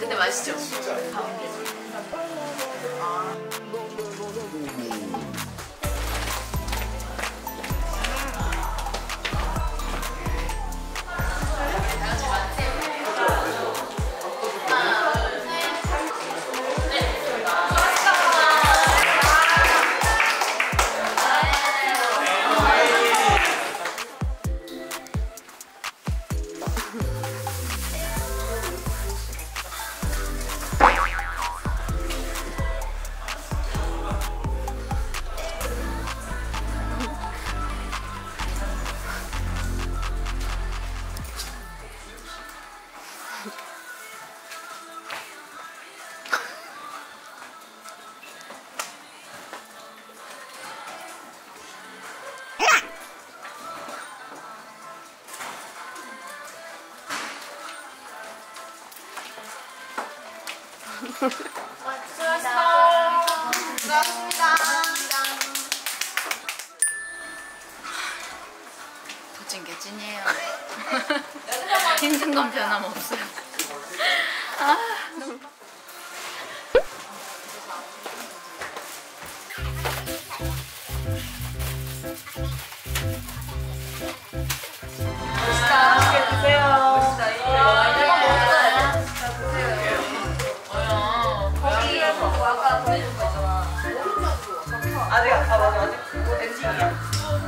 근데 맛있죠? 수고하셨습니다. 도찐 게 찐이에요. 힘든 건 변함없어요. 아, 너무... 맛있게 드세요. 아까 보내준 거 있잖아. 아직 맞아 아직 엔딩이야.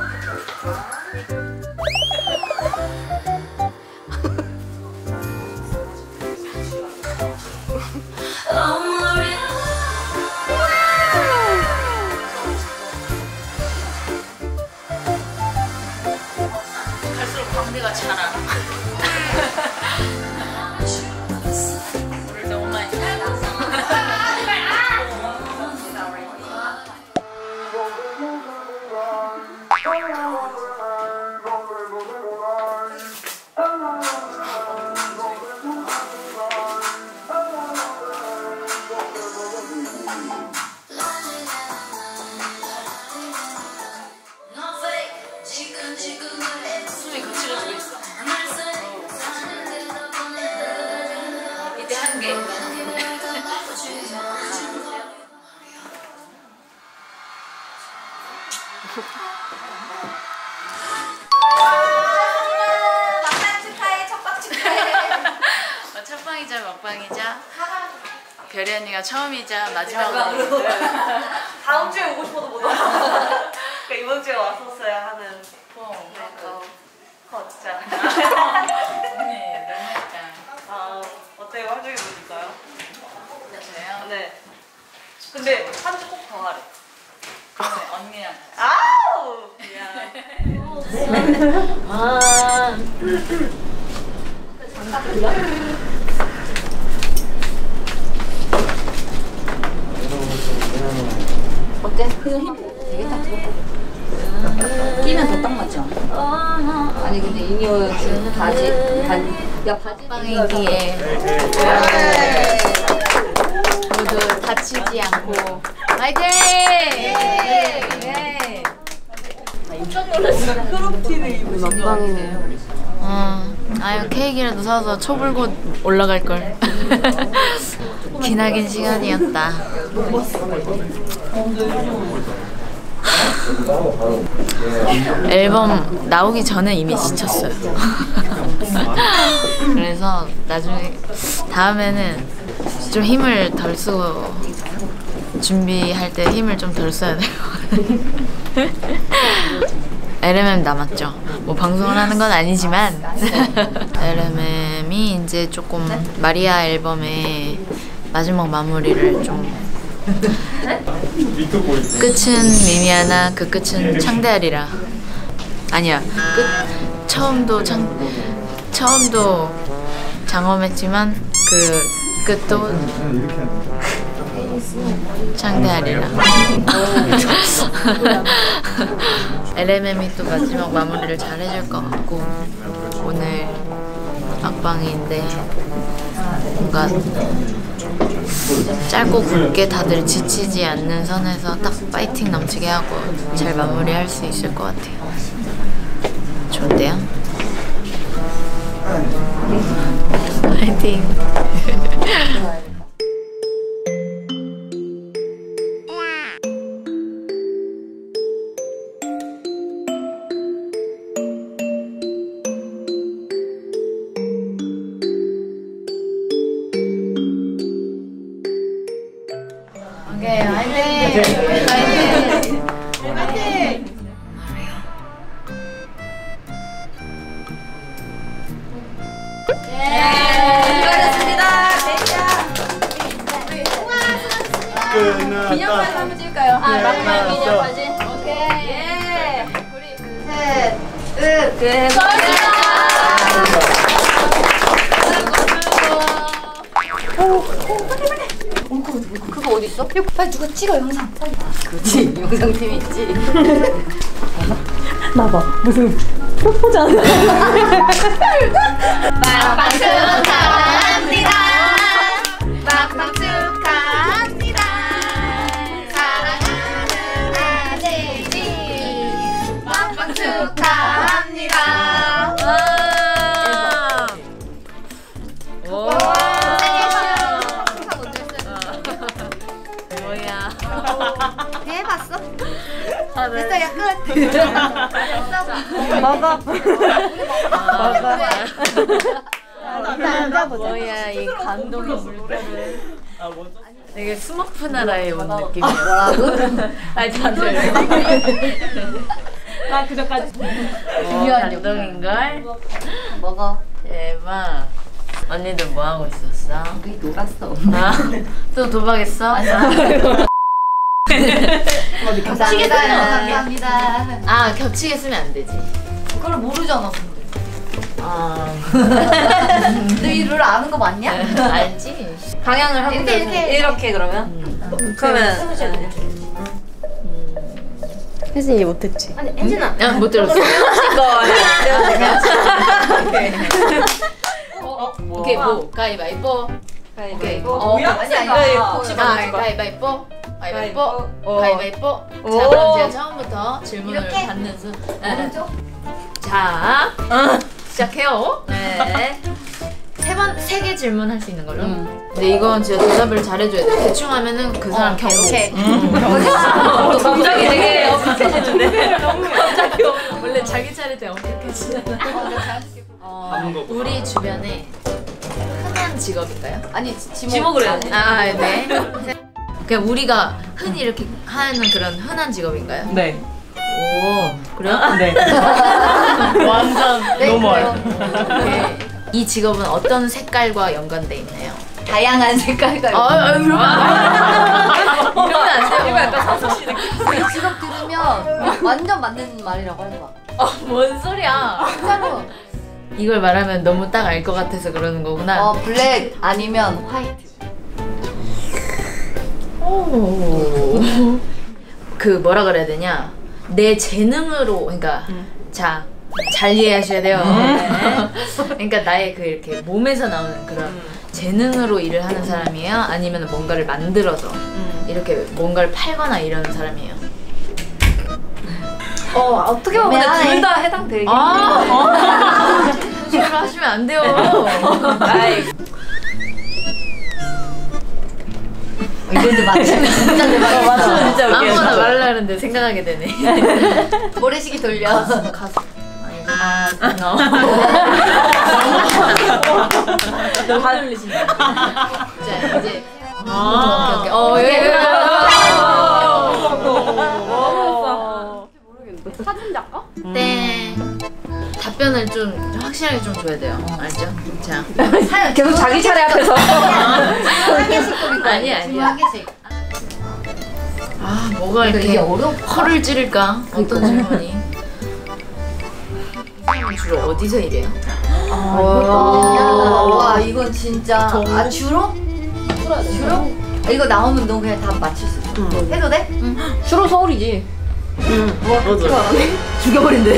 갈수록 광대가 자라. 물을 너무 많이 숨이 거칠어지고 있어. 이때 한 개. 막방 축하해. 첫방 축하해. 첫방이자 막방이자 별이 언니가 처음이자 마지막으로. 다음 주에 오고 싶어도 못 와. 그러니까 이번 주에 왔었어야 하는. 진짜. 언니 너무했다. 아 어때요? 한쪽에 보실까요? 저요? 네. 근데 한 주 꼭 더 하래. 그러면 언니랑 아우. 미안. 아. 어때? 되게 딱 좋아. 끼면 더 딱 맞죠? 아니 근데 이녀 지금 바지 바지 빵이기에 모두 다치지 않고 화이팅! 예! 깜짝 놀랐어. 크롭티를 입으신 막방이네요. 아유 케이크라도 사서 초불고 올라갈 걸. 기나긴 시간이었다. 앨범 나오기 전에 이미 지쳤어요. 그래서 나중에 다음에는 좀 힘을 덜 쓰고 준비할 때 힘을 좀 덜 써야 돼요. LMM 남았죠. 뭐 방송을 하는 건 아니지만 LMM이 이제 조금 마리아 앨범의 마지막 마무리를 좀 끝은 미미하나 그 끝은 창대하리라. 아니야, 처음도 장엄했지만 그 끝도 창대하리라. LMM이 또 마지막 마무리를 잘 해줄 것 같고, 오늘 막방인데 뭔가 짧고 굵게 다들 지치지 않는 선에서 딱 파이팅 넘치게 하고 잘 마무리할 수 있을 것 같아요. 좋은데요? 파이팅! 오케이, 화이팅! 화이팅! 화이팅! 기념사진 한번 찍을까요? 마지막 기념사진. 오케이. 예. 우리 셋, 끝. 그거 어디 있어? 빨리 누가 찍어 영상. 그렇지 영상팀이 있지. 나봐 무슨 프로포즈 하는 막방 축하합니다. 막방 축하합니다. 사랑하는 아재지. 막방 축하합니다. 오! 뭐야? 해봤어? 아, 네. 됐어요 끝. 먹어 뭐야 이 감동의 물결을. 되게 스머프 나라에 온 느낌이야. 뭐라고? 아니 다들. 나 그저까지 중요한 감동인걸? 먹어. 대박. 언니들 뭐 하고 있었어? 우리 놀았어. 아, 또 도박했어? 감사합니다. 감사합니다. 아 겹치게 쓰면 안 되지. 그걸 모르잖아 근데. 아 너이 룰 아는 거 맞냐? 알지. 방향을 하고 이렇게 그러면? 그러면 혜진이 못했지 아니 엔진아. 못 들었어. 오케이 뭐 가위바위보. 가위바위보. 오케이. 아니 이거 가위바위보. 가위바위보. 오. 가위바위보. 오. 자 그럼 제가 처음부터 질문을 이렇게? 받는 수. 오른쪽? 자 시작해요. 네. 세 개 질문할 수 있는 걸로. 근데 이건 진짜 대답을 잘해줘야 돼. 대충 하면은 그 사람 경고. 오케이. 갑자기 되게 엄격해지네. 갑자기 원래 자기 차례 때 엄격해지잖아. 우리 주변에 흔한 직업인가요? 아니 지목을 해야 돼. 아 네. 그냥 우리가 흔히 이렇게 하는 그런 흔한 직업인가요? 네 오 그래요? 네. 완전 노멀. 오케이. 이 직업은 어떤 색깔과 연관돼 있나요? 다양한 색깔과 이러면 안 돼요. 약간 사소시 느낌. 이 직업 들으면 완전 맞는 말이라고 할 거야. 뭔 소리야? 진짜로. 이걸 말하면 너무 딱 알 것 같아서 그러는 거구나. 블랙 아니면 화이트. 오. 그 뭐라 그래야 되냐? 내 재능으로 그러니까 자. 잘 이해하셔야 돼요. 네. 그러니까 나의 그 이렇게 몸에서 나오는 그런 재능으로 일을 하는 사람이에요? 아니면 뭔가를 만들어서 이렇게 뭔가를 팔거나 이러는 사람이에요? 어떻게 보면 둘 다 해당되긴 해. 소리를 하시면 안 돼요. 이것도 맞추면 진짜 대박이야. 맞추면 진짜 웃겨. 아무거나 말을 하는데 생각하게 되네. 모래시계 돌려. 가수. 너무 화들리신다. 자 이제 오케이. 사진 작가? 땡. 답변을 좀 확실하게 좀 줘야 돼요. 알죠? 자. 계속 자기 차례 앞에서. 한 개씩 꾸릴 거야. 아니야. 한 개씩. 뭐가 이렇게 이게 어려워. 허를 찌를까? 어떤 질문이? 주로 어디서 일해요? 와 이건 진짜. 주로? 주로? 이거 나오면 너 그냥 다 맞출 수 있어. 해도 돼? 주로 서울이지. 맞아. 죽여버린대.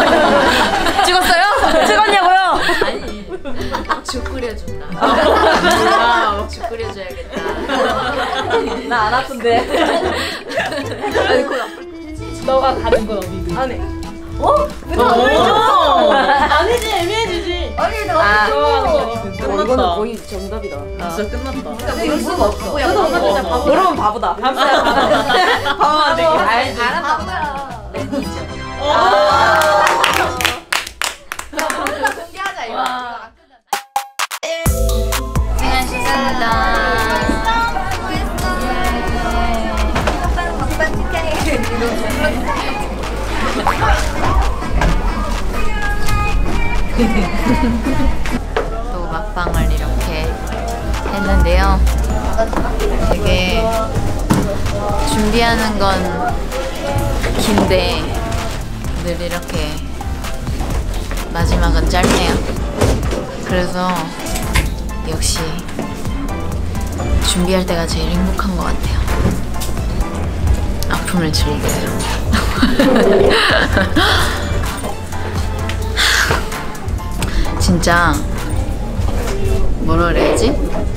찍었어요? 찍었냐고요? 아니 죽 끓여준다. 죽 끓여줘야겠다. 나 안 아픈데. 아니 그 너가 가는 건 어디지? 안 해. 어? 왜냐면 아니지 애매해지지. 아니 내가 끝났다. 이거는 거의 정답이다. 진짜 끝났다. 이럴 수가 없어. 야, 너는 진짜 바보. 그러면 바보다. 아, 네. 알지. 알아 바보야. 공개하자 이거. 고생하셨습니다. 또 막방을 이렇게 했는데요. 되게 준비하는 건 긴데 늘 이렇게 마지막은 짧네요. 그래서 역시 준비할 때가 제일 행복한 것 같아요. 아픔을 즐겨요. 진짜 뭐라 그래야지?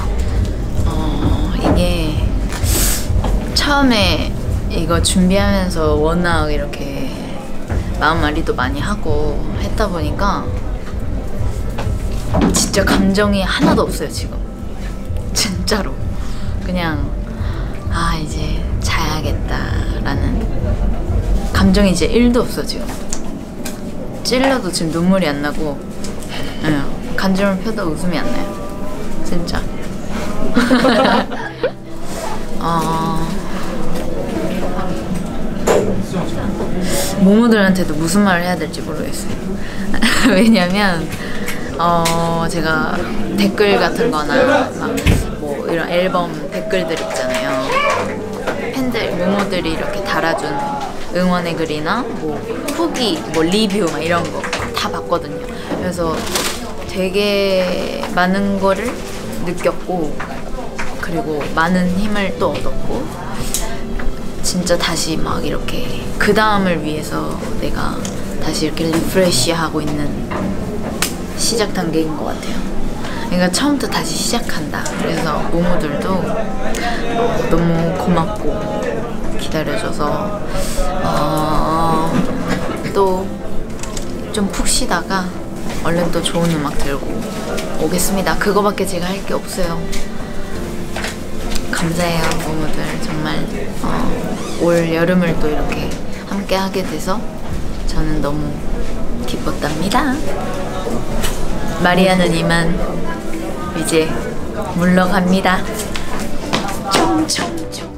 이게 처음에 이거 준비하면서 워낙 이렇게 마음앓이도 많이 하고 했다 보니까 진짜 감정이 하나도 없어요 지금. 진짜로 그냥 아 이제 자야겠다라는 감정이 이제 1도 없어 지금. 찔러도 지금 눈물이 안 나고 간지럼을 펴도 웃음이 안 나요 진짜. 모모들한테도 무슨 말을 해야 될지 모르겠어요. 왜냐면 제가 댓글 같은 거나 막 뭐 이런 앨범 댓글들 있잖아요. 팬들, 모모들이 이렇게 달아준 응원의 글이나 뭐 후기, 뭐 리뷰 막 이런 거 다 봤거든요. 그래서 되게 많은 거를 느꼈고 그리고 많은 힘을 또 얻었고 진짜 다시 막 이렇게 그 다음을 위해서 내가 다시 이렇게 리프레시하고 있는 시작 단계인 것 같아요. 그러니까 처음부터 다시 시작한다. 그래서 모모들도 너무 고맙고 기다려줘서 또 좀 푹 쉬다가 얼른 또 좋은 음악 들고 오겠습니다. 그거밖에 제가 할 게 없어요. 감사해요 모모들. 정말 올 여름을 또 이렇게 함께 하게 돼서 저는 너무 기뻤답니다. 마리아는 이만 이제 물러갑니다. 총총총.